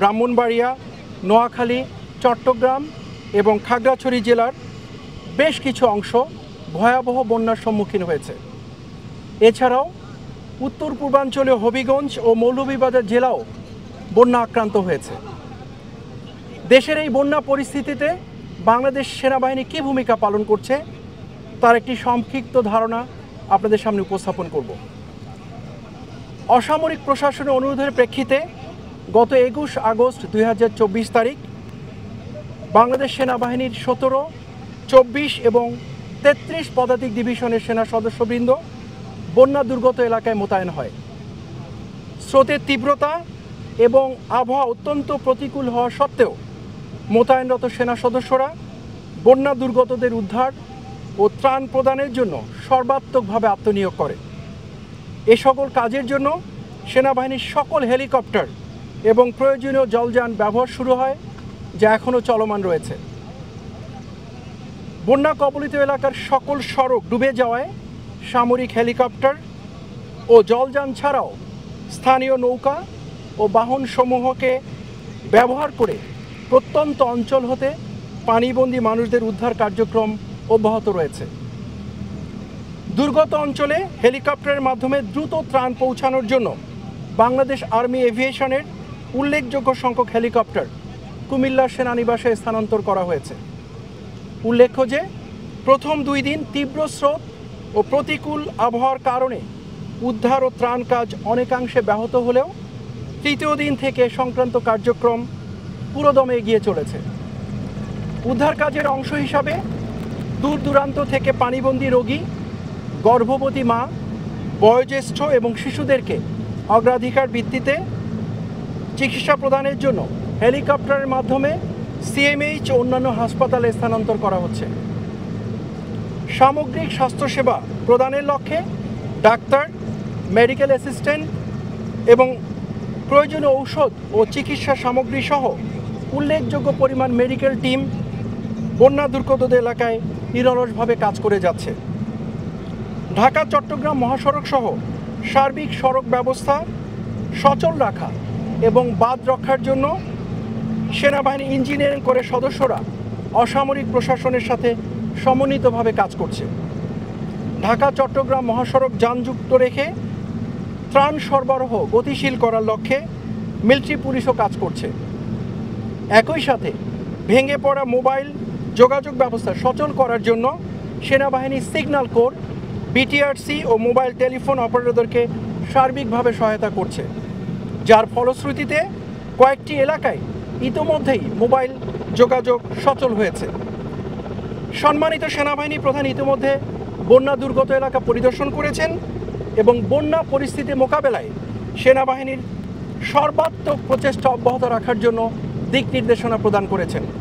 ব্রাহ্মণবাড়িয়া, নোয়াখালী, চট্টগ্রাম এবং খাগড়াছড়ি জেলার বেশ কিছু অংশ ভয়াবহ বন্যার সম্মুখীন হয়েছে। এছাড়াও উত্তর পূর্বাঞ্চলীয় হবিগঞ্জ ও মৌলভীবাজার জেলাও বন্যা আক্রান্ত হয়েছে। দেশের এই বন্যা পরিস্থিতিতে বাংলাদেশ সেনাবাহিনী কী ভূমিকা পালন করছে তার একটি সংক্ষিপ্ত ধারণা আপনাদের সামনে উপস্থাপন করব। অসামরিক প্রশাসনের অনুরোধের প্রেক্ষিতে গত 21 আগস্ট 2024 তারিখ বাংলাদেশ সেনাবাহিনীর 17, 24 এবং 33 পদাতিক ডিভিশনের সেনা সদস্যবৃন্দ বন্যা দুর্গত এলাকায় মোতায়েন হয়। স্রোতের তীব্রতা এবং আবহাওয়া অত্যন্ত প্রতিকূল হওয়া সত্ত্বেও মোতায়েনরত সেনা সদস্যরা বন্যা দুর্গতদের উদ্ধার ও ত্রাণ প্রদানের জন্য সর্বাত্মকভাবে আত্মনিয়োগ করে। এ সকল কাজের জন্য সেনাবাহিনীর সকল হেলিকপ্টার এবং প্রয়োজনীয় জলযান ব্যবহার শুরু হয়, যা এখনও চলমান রয়েছে। বন্যা কবলিত এলাকার সকল সড়ক ডুবে যাওয়ায় সামরিক হেলিকপ্টার ও জলযান ছাড়াও স্থানীয় নৌকা ও বাহনসমূহকে ব্যবহার করে প্রত্যন্ত অঞ্চল হতে পানিবন্দী মানুষদের উদ্ধার কার্যক্রম অব্যাহত রয়েছে। দুর্গত অঞ্চলে হেলিকপ্টারের মাধ্যমে দ্রুত ত্রাণ পৌঁছানোর জন্য বাংলাদেশ আর্মি এভিয়েশনের উল্লেখযোগ্য সংখ্যক হেলিকপ্টার কুমিল্লা সেনানিবাসে স্থানান্তর করা হয়েছে। উল্লেখ্য যে প্রথম 2 দিন তীব্র স্রোত ও প্রতিকূল আবহাওয়ার কারণে উদ্ধার ও ত্রাণ কাজ অনেকাংশে ব্যাহত হলেও তৃতীয় দিন থেকে সংক্রান্ত কার্যক্রম পুরোদমে এগিয়ে চলেছে। উদ্ধার কাজের অংশ হিসাবে দূর দূরান্ত থেকে পানিবন্দী রোগী, গর্ভবতী মা, বয়োজ্যেষ্ঠ এবং শিশুদেরকে অগ্রাধিকার ভিত্তিতে চিকিৎসা প্রদানের জন্য হেলিকপ্টারের মাধ্যমে সিএমএইচ ও অন্যান্য হাসপাতালে স্থানান্তর করা হচ্ছে। সামগ্রিক স্বাস্থ্যসেবা প্রদানের লক্ষ্যে ডাক্তার, মেডিকেল অ্যাসিস্ট্যান্ট এবং প্রয়োজনীয় ঔষধ ও চিকিৎসা সামগ্রী সহ উল্লেখযোগ্য পরিমাণ মেডিকেল টিম বন্যা দুর্গত এলাকায় নিরলসভাবে কাজ করে যাচ্ছে। ঢাকা চট্টগ্রাম মহাসড়ক সহ সার্বিক সড়ক ব্যবস্থা সচল রাখা এবং বাঁধ রক্ষার জন্য সেনাবাহিনী ইঞ্জিনিয়ারিং করে সদস্যরা অসামরিক প্রশাসনের সাথে সমন্বিতভাবে কাজ করছে। ঢাকা চট্টগ্রাম মহাসড়ক যানযুক্ত রেখে ত্রাণ সরবরাহ গতিশীল করার লক্ষ্যে মিলিটারি পুলিশও কাজ করছে। একই সাথে ভেঙে পড়া মোবাইল যোগাযোগ ব্যবস্থা সচল করার জন্য সেনাবাহিনী সিগন্যাল কোর, বিটিআরসি ও মোবাইল টেলিফোন অপারেটরদেরকে সার্বিকভাবে সহায়তা করছে, যার ফলশ্রুতিতে কয়েকটি এলাকায় ইতোমধ্যেই মোবাইল যোগাযোগ সচল হয়েছে। সম্মানিত সেনাবাহিনী প্রধান ইতিমধ্যে বন্যা দুর্গত এলাকা পরিদর্শন করেছেন এবং বন্যা পরিস্থিতি মোকাবেলায় সেনাবাহিনীর সর্বাত্মক প্রচেষ্টা অব্যাহত রাখার জন্য দিক নির্দেশনা প্রদান করেছেন।